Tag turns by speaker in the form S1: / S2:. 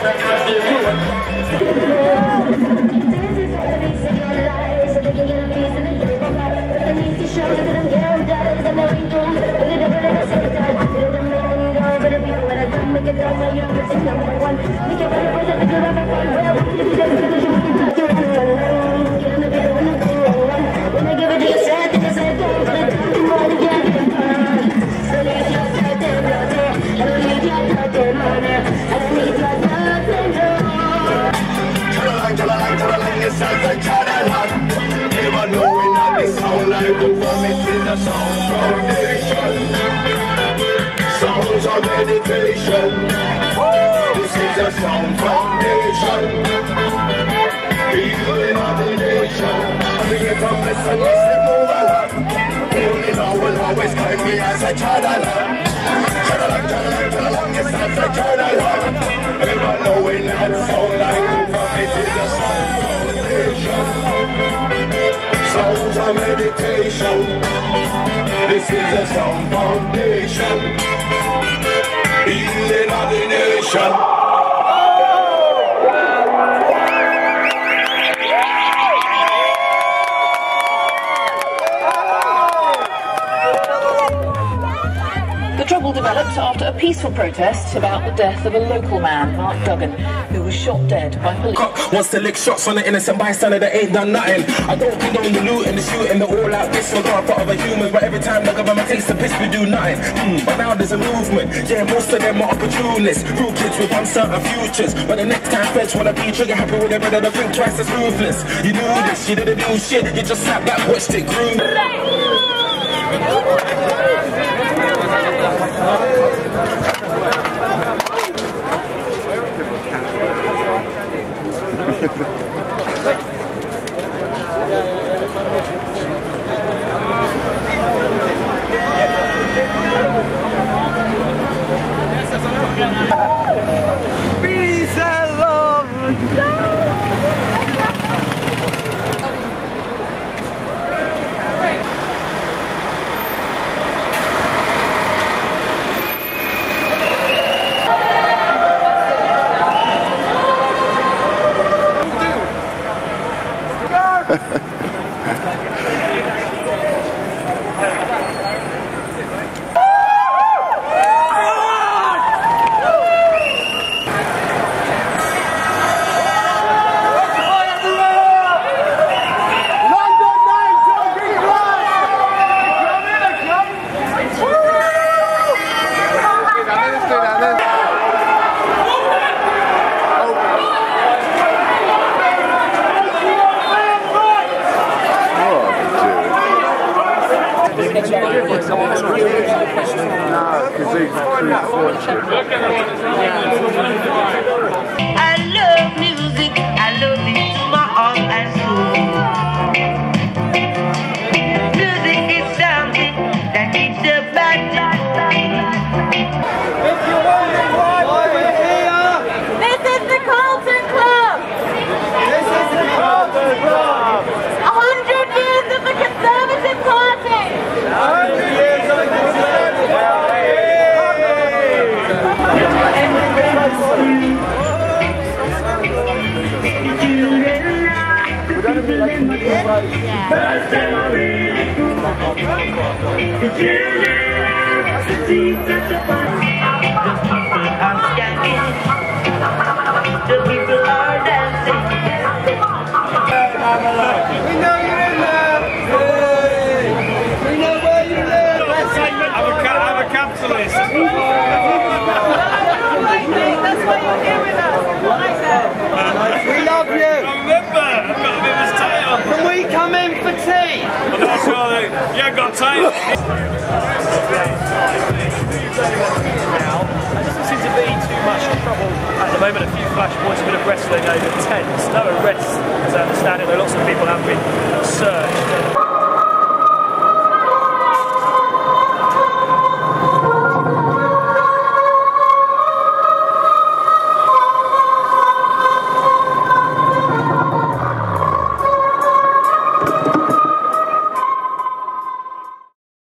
S1: Sounds of meditation. This is a sound foundation. Healing of the nation. Bring it up, listen, listen, move along. Only now will always claim me as a child along. Child-along, yes, as a child along. Never knowing that sound like it is a sound foundation. Sounds of meditation. This is a sound foundation. Healing of the nation.
S2: The trouble developed after a peaceful protest about the death of a local man, Mark Duggan, who was shot dead by police.
S3: Wants to lick shots on the innocent bystander that ain't done nothing. I don't condone the looting, the shooting, the all-out disregard for other humans, but every time the government takes the piss, we do nothing. But now there's a movement. Yeah, most of them are opportunists, real kids with uncertain futures. But the next time feds wanna be trigger happy with their brother, they think twice as ruthless. You do this, you didn't do shit, you just sat back, watched it groom.
S4: Peace and love.
S5: I love music, I love it to my heart and soul. Music is something that keeps the bad
S4: If you want it, why we're here?
S6: This is the Carlton Club!
S4: This is the Carlton Club!
S6: 100 years of the Conservative Party!
S4: 100 years of the Conservative Party!
S5: The people are dancing.
S4: We know you're in there! We know where you live!
S7: I'm a capitalist.
S6: That's why you're here with us. What I said.
S4: We love you!
S7: I'm a member. I've got a bit of a tail.
S4: Can we come in for tea?
S7: I'm not sure that you ain't got tail.
S8: Now, there doesn't seem to be too much trouble at the moment. A few flashpoints, a bit of wrestling over tents. No arrests, as I understand it, though lots of people have been searched.